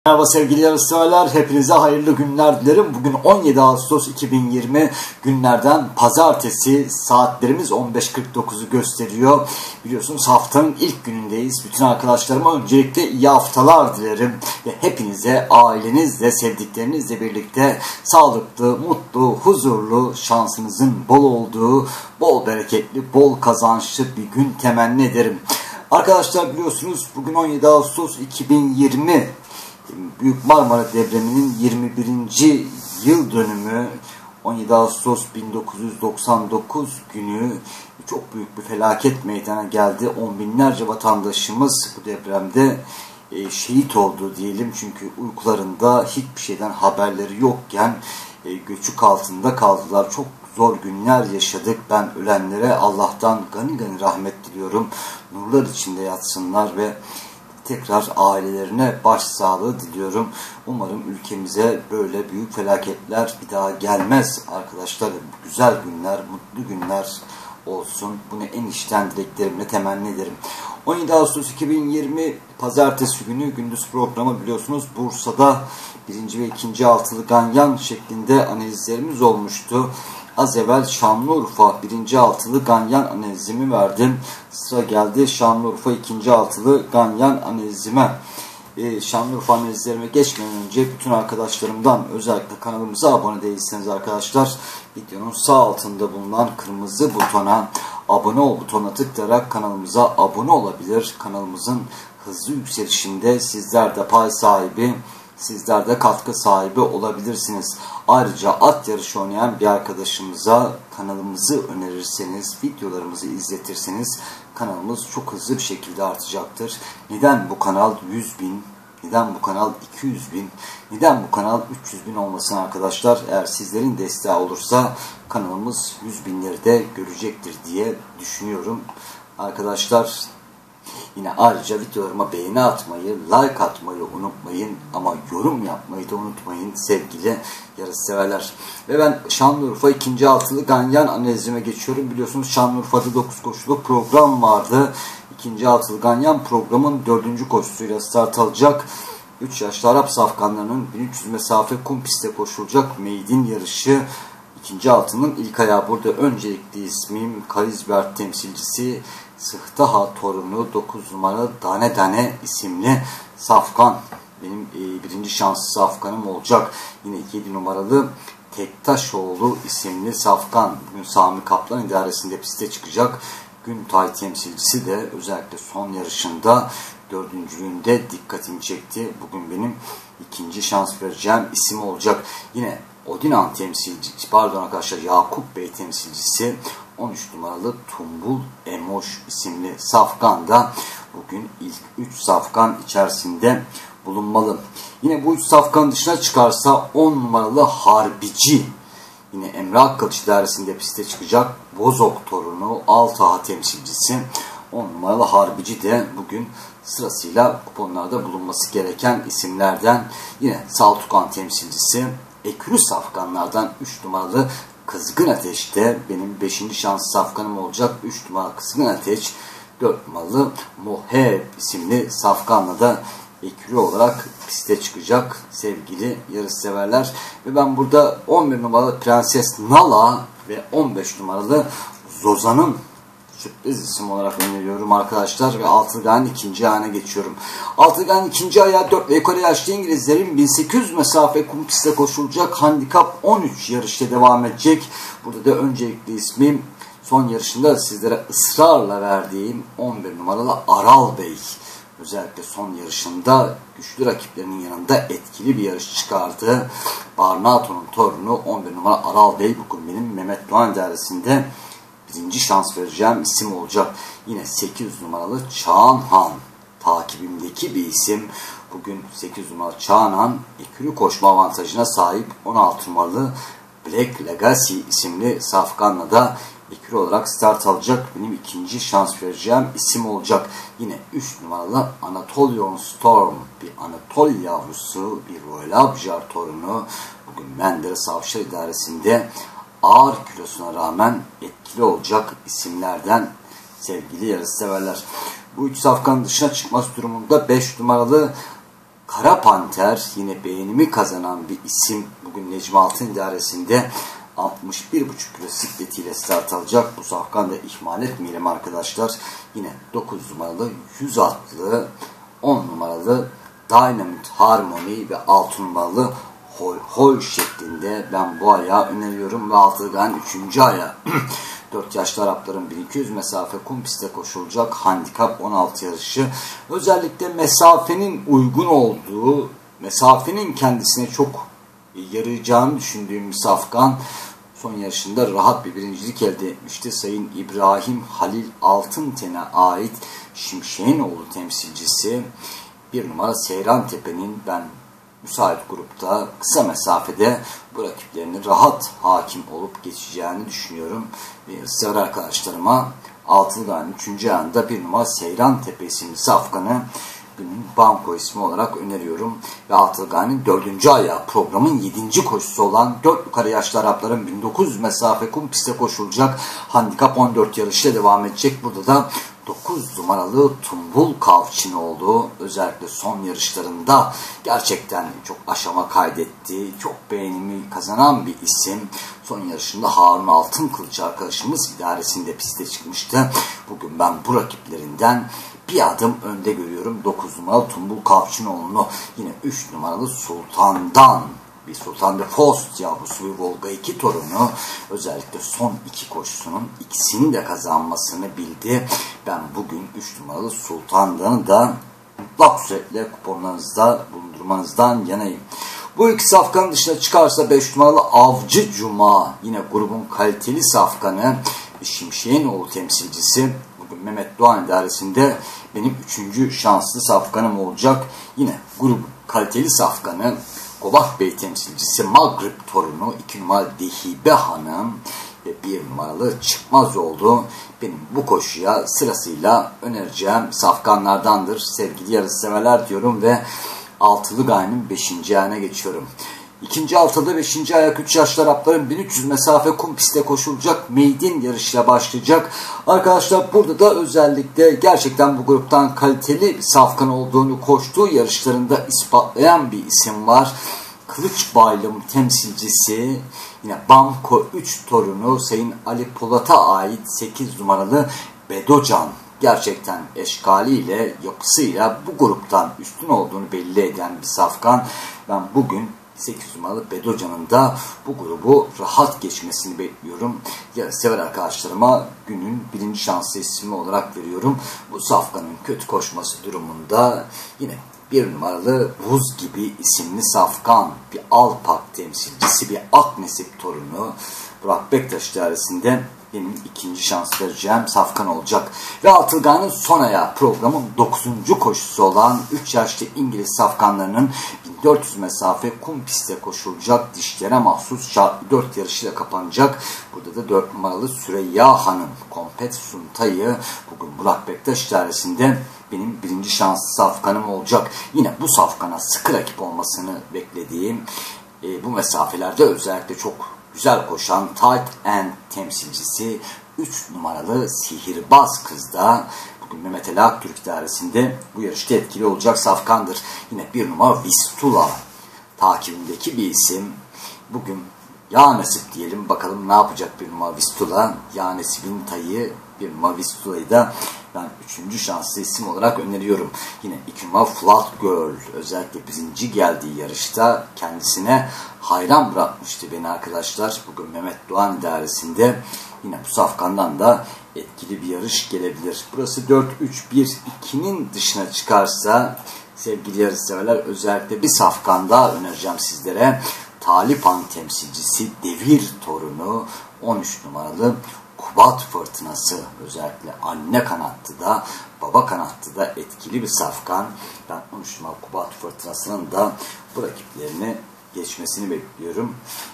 Merhaba sevgili yarışseverler, hepinize hayırlı günler dilerim. Bugün 17 Ağustos 2020 günlerden pazartesi, saatlerimiz 15.49'u gösteriyor. Biliyorsunuz haftanın ilk günündeyiz. Bütün arkadaşlarıma öncelikle iyi haftalar dilerim. Ve hepinize ailenizle, sevdiklerinizle birlikte sağlıklı, mutlu, huzurlu, şansınızın bol olduğu, bol bereketli, bol kazançlı bir gün temenni ederim. Arkadaşlar biliyorsunuz bugün 17 Ağustos 2020 Büyük Marmara Depremi'nin 21. yıl dönümü. 17 Ağustos 1999 günü çok büyük bir felaket meydana geldi. On binlerce vatandaşımız bu depremde şehit oldu diyelim. Çünkü uykularında hiçbir şeyden haberleri yokken göçük altında kaldılar. Çok zor günler yaşadık. Ben ölenlere Allah'tan gani gani rahmet diliyorum. Nurlar içinde yatsınlar ve tekrar ailelerine başsağlığı diliyorum. Umarım ülkemize böyle büyük felaketler bir daha gelmez arkadaşlar. Güzel günler, mutlu günler olsun. Bunu en içten dileklerimle temenni ederim. 17 Ağustos 2020 Pazartesi günü gündüz programı biliyorsunuz Bursa'da 1. ve 2. altılı ganyan şeklinde analizlerimiz olmuştu. Az evvel Şanlıurfa 1. altılı ganyan analizimi verdim. Sıra geldi Şanlıurfa 2. altılı ganyan analizime. Şanlıurfa analizlerime geçmeden önce bütün arkadaşlarımdan özellikle kanalımıza abone değilseniz arkadaşlar videonun sağ altında bulunan kırmızı butona abone ol butonuna tıklayarak kanalımıza abone olabilir. Kanalımızın hızlı yükselişinde sizler de pay sahibi, sizler de katkı sahibi olabilirsiniz. Ayrıca at yarışı oynayan bir arkadaşımıza kanalımızı önerirseniz, videolarımızı izletirseniz kanalımız çok hızlı bir şekilde artacaktır. Neden bu kanal 100.000, neden bu kanal 200.000, neden bu kanal 300.000 olmasın arkadaşlar? Eğer sizlerin desteği olursa kanalımız 100.000'leri de görecektir diye düşünüyorum. Arkadaşlar yine ayrıca videolarıma beğeni atmayı, like atmayı unutmayın ama yorum yapmayı da unutmayın sevgili yarışseverler. Ve ben Şanlıurfa 2. altılı ganyan analizime geçiyorum. Biliyorsunuz Şanlıurfa'da 9 koşulu program vardı. 2. altılı ganyan programın 4. koşusuyla start alacak. 3 yaşlı Arap safkanlarının 1300 mesafe kum pistte koşulacak meydin yarışı. 2. altının ilk ayağı burada. Öncelikli ismim Karizbert temsilcisi Sıhtaha torunu 9 numaralı Dane Dane isimli safkan. Benim birinci şanslı safkanım olacak. Yine 7 numaralı Tektaşoğlu isimli safkan. Bugün Sami Kaplan idaresinde piste çıkacak. Güntay temsilcisi de özellikle son yarışında dördüncülüğünde dikkatimi çekti. Bugün benim ikinci şans vereceğim isim olacak. Yine Odinan temsilcisi, pardon arkadaşlar Yakup Bey temsilcisi 13 numaralı Tumbul Emoş isimli safkan da bugün ilk 3 safkan içerisinde bulunmalı. Yine bu 3 safkan dışına çıkarsa 10 numaralı Harbici yine Emre Akkılıç idaresinde piste çıkacak. Bozok torunu Altaha temsilcisi 10 numaralı Harbici de bugün sırasıyla kuponlarda bulunması gereken isimlerden. Yine Saltukan temsilcisi Ekürü safkanlardan 3 numaralı Kızgın Ateş'te benim 5. şans safkanım olacak. 3 numaralı Kızgın Ateş, 4 numaralı Moheb isimli safkanla da ekürü olarak piste çıkacak sevgili yarışseverler. Ve ben burada 11 numaralı Prenses Nala ve 15 numaralı Zozan'ın sürpriz isim olarak öneriyorum arkadaşlar ve Altıgan ikinci ayağına geçiyorum. Altıgan ikinci ayağı 4 ve yukarı yaşlı İngilizlerin 1800 mesafe kum pistte koşulacak handikap 13 yarışta devam edecek. Burada da öncelikli ismim son yarışında sizlere ısrarla verdiğim 11 numaralı Aral Bey. Özellikle son yarışında güçlü rakiplerinin yanında etkili bir yarış çıkardı. Barnato'nun torunu 11 numara Aral Bey bugün benim Mehmet Doğan idaresinde birinci şans vereceğim isim olacak. Yine 8 numaralı Çağan Han takibimdeki bir isim. Bugün 8 numaralı Çağan Han ekürü koşma avantajına sahip 16 numaralı Black Legacy isimli safkanla da ekürü olarak start alacak. Benim ikinci şans vereceğim isim olacak. Yine 3 numaralı Anatolian Storm bir Anatol yavrusu bir Royal Abjar torunu. Bugün Menderes Avşar idaresinde ağır kilosuna rağmen etkili olacak isimlerden sevgili yarışseverler. Bu 3 safkanın dışına çıkması durumunda 5 numaralı Kara Panter yine beğenimi kazanan bir isim. Bugün Necmi Altın idaresinde 61,5 kilo sikletiyle start alacak. Bu safkan da ihmal etmeyelim arkadaşlar. Yine 9 numaralı 100 atlı, 10 numaralı Dynamite Harmony ve 6 numaralı Hol Hol şeklinde ben bu ayağı öneriyorum ve Altılgan 3. ayağı. 4 yaşlı Arapların 1200 mesafe kum pistte koşulacak handikap 16 yarışı. Özellikle mesafenin uygun olduğu, mesafenin kendisine çok yarayacağını düşündüğüm safkan son yarışında rahat bir birincilik elde etmişti. Sayın İbrahim Halil Altınten'e ait Şimşek'inoğlu temsilcisi 1 numara Seyran Tepe'nin ben müsait grupta kısa mesafede bu rakiplerini rahat hakim olup geçeceğini düşünüyorum. Ve ısrar arkadaşlarıma Altılgan 3. ayında 1 numara Seyran Tepe isimli safkanı günün banko ismi olarak öneriyorum. Ve Altılgan'ın 4. ayağı programın 7. koşusu olan 4 yukarı yaşlı Arapların 1900 mesafe kum pistte koşulacak handikap 14 yarışla devam edecek. Burada da 9 numaralı Tumbul Kavçinoğlu özellikle son yarışlarında gerçekten çok aşama kaydetti. Çok beğenimi kazanan bir isim. Son yarışında Harun Altınkılıç arkadaşımız idaresinde piste çıkmıştı. Bugün ben bu rakiplerinden bir adım önde görüyorum. 9 numaralı Tumbul Kavçinoğlu'nu, yine 3 numaralı Sultan'dan bir Sultan de Faust yavrusu bir Volga 2 torunu özellikle son 2 koşusunun ikisini de kazanmasını bildi. Ben bugün 3 numaralı Sultan'dan da mutlak suretle kuponlarınızda bulundurmanızdan yanayım. Bu iki safkanın dışına çıkarsa 5 numaralı Avcı Cuma yine grubun kaliteli safkanı Şimşek'inoğlu temsilcisi. Bugün Mehmet Doğan idaresinde benim 3. şanslı safkanım olacak. Yine grubun kaliteli safkanı Kobak Bey temsilcisi Maghrib torunu 2 numaralı Dehibe Hanım ve 1 numaralı Çıkmazoğlu benim bu koşuya sırasıyla önereceğim safkanlardandır. Sevgili yarışseverler diyorum ve altılı gayenin 5. ayağına geçiyorum. İkinci haftada 5. ayak 3 yaşlı Arapların 1300 mesafe kum pistte koşulacak maiden yarışıyla başlayacak. Arkadaşlar burada da özellikle gerçekten bu gruptan kaliteli bir safkan olduğunu koştuğu yarışlarında ispatlayan bir isim var. Kılıç Baylım temsilcisi yine Bamko 3 torunu Sayın Ali Polat'a ait 8 numaralı Bedocan. Gerçekten eşkaliyle, yapısıyla bu gruptan üstün olduğunu belli eden bir safkan. Ben bugün 8 numaralı Bedocan'ın da bu grubu rahat geçmesini bekliyorum. Yarışsever arkadaşlarıma günün 1. şanslı ismi olarak veriyorum. Bu safkanın kötü koşması durumunda yine 1 numaralı Buz Gibi isimli safkan, bir Alpak temsilcisi, bir Aknesip torunu Burak Bektaş idaresinde benim 2. şans vereceğim safkan olacak. Ve Altılgan'ın son ayağı programın 9. koşusu olan 3 yaşlı İngiliz safkanlarının 1400 mesafe kum pistte koşulacak dişlere mahsus şartlı 4 yarışıyla kapanacak. Burada da 4 numaralı Süreyya Hanım Kompet Suntay'ı bugün Burak Bektaş idaresinde benim 1. şanslı safkanım olacak. Yine bu safkana sıkı rakip olmasını beklediğim bu mesafelerde özellikle çok güzel koşan Tight End temsilcisi 3 numaralı Sihirbaz Kız'da bugün Mehmet Ali Aktürk idaresinde bu yarışta etkili olacak safkandır. Yine 1 numara Vistula takibindeki bir isim. Bugün ya nasip diyelim, bakalım ne yapacak 1 numara Vistula. Ya nasibin tayı 1 numara Vistula'yı da ben 3. şanslı isim olarak öneriyorum. Yine 2 numara Flat Girl özellikle 1. geldiği yarışta kendisine hayran bırakmıştı beni arkadaşlar. Bugün Mehmet Doğan idaresinde yine bu safkandan da etkili bir yarış gelebilir. Burası 4-3-1-2'nin dışına çıkarsa sevgili yarışseverler özellikle bir safkan daha önereceğim sizlere. Talipan temsilcisi Devir torunu 13 numaralı Kubat Fırtınası özellikle anne kanattı da baba kanattı da etkili bir safkan. Ben 13 numaralı Kubat Fırtınası'nın da bu rakiplerini geçmesini bekliyorum.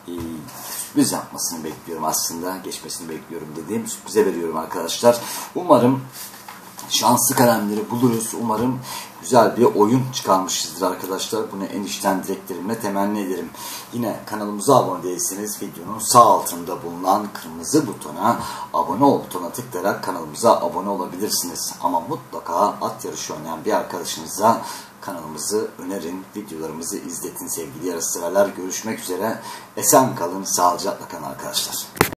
Sürpriz yapmasını bekliyorum aslında. Geçmesini bekliyorum dediğim sürprize veriyorum arkadaşlar. Umarım şanslı kalemleri buluruz. Umarım güzel bir oyun çıkarmışızdır arkadaşlar. Bunu en içten dileklerimle temenni ederim. Yine kanalımıza abone değilseniz videonun sağ altında bulunan kırmızı butona, abone ol butonuna tıklayarak kanalımıza abone olabilirsiniz. Ama mutlaka at yarışı oynayan bir arkadaşınıza kanalımızı önerin, videolarımızı izletin sevgili yarışseverler. Görüşmek üzere. Esen kalın, sağlıcakla kalın arkadaşlar.